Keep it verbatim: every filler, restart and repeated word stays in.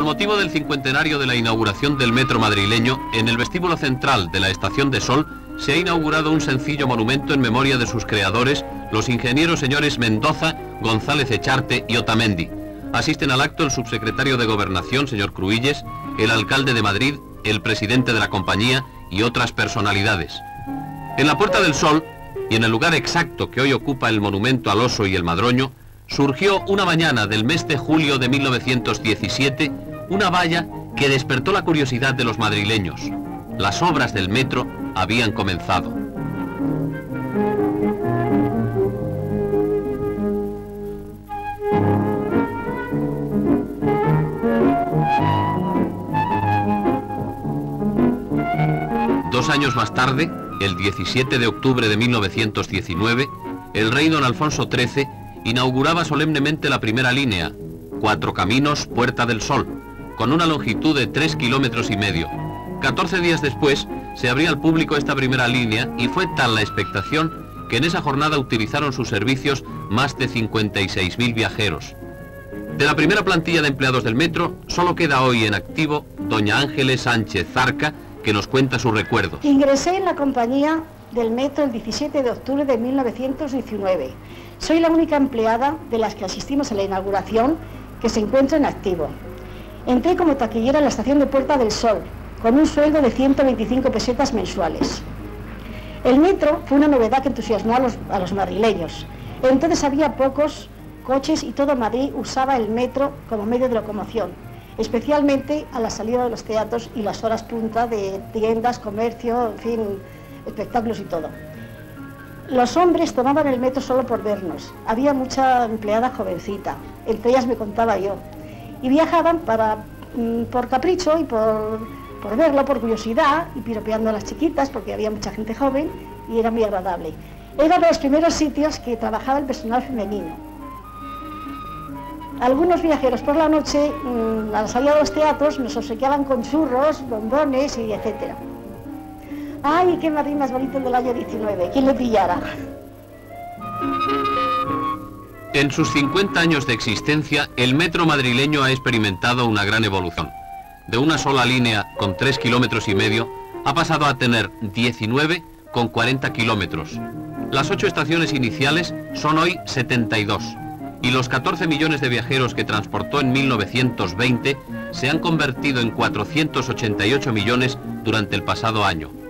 motivo del cincuentenario de la inauguración del metro madrileño, en el vestíbulo central de la Estación de Sol se ha inaugurado un sencillo monumento en memoria de sus creadores, los ingenieros señores Mendoza, González Echarte y Otamendi. Asisten al acto el subsecretario de Gobernación, señor Cruïlles, el alcalde de Madrid, el presidente de la compañía y otras personalidades. En la Puerta del Sol, y en el lugar exacto que hoy ocupa el monumento al oso y el madroño, surgió una mañana del mes de julio de mil novecientos diecisiete una valla que despertó la curiosidad de los madrileños. Las obras del metro habían comenzado. Dos años más tarde, el diecisiete de octubre de mil novecientos diecinueve, el rey don Alfonso trece inauguraba solemnemente la primera línea, Cuatro Caminos, Puerta del Sol, con una longitud de tres kilómetros y medio. catorce días después se abría al público esta primera línea y fue tal la expectación que en esa jornada utilizaron sus servicios más de cincuenta y seis mil viajeros. De la primera plantilla de empleados del metro solo queda hoy en activo doña Ángeles Sánchez Zarca, que nos cuenta sus recuerdos. Ingresé en la compañía del metro el diecisiete de octubre de mil novecientos diecinueve. Soy la única empleada de las que asistimos a la inauguración que se encuentra en activo. Entré como taquillera en la estación de Puerta del Sol, con un sueldo de ciento veinticinco pesetas mensuales. El metro fue una novedad que entusiasmó a los, a los madrileños. Entonces había pocos coches y todo Madrid usaba el metro como medio de locomoción, especialmente a la salida de los teatros y las horas punta de tiendas, comercio, en fin, espectáculos y todo. Los hombres tomaban el metro solo por vernos. Había mucha empleada jovencita, entre ellas me contaba yo, y viajaban para, por capricho y por, por verlo, por curiosidad, y piropeando a las chiquitas, porque había mucha gente joven y era muy agradable. Era de los primeros sitios que trabajaba el personal femenino. Algunos viajeros por la noche, a la salida de los teatros, nos obsequiaban con churros, bombones y etcétera. ¡Ay, qué Madrid más bonito del año diecinueve! ¿Quién le pillara? En sus cincuenta años de existencia, el metro madrileño ha experimentado una gran evolución. De una sola línea con tres kilómetros y medio, ha pasado a tener diecinueve con cuarenta kilómetros. Las ocho estaciones iniciales son hoy setenta y dos. Y los catorce millones de viajeros que transportó en mil novecientos veinte se han convertido en cuatrocientos ochenta y ocho millones durante el pasado año.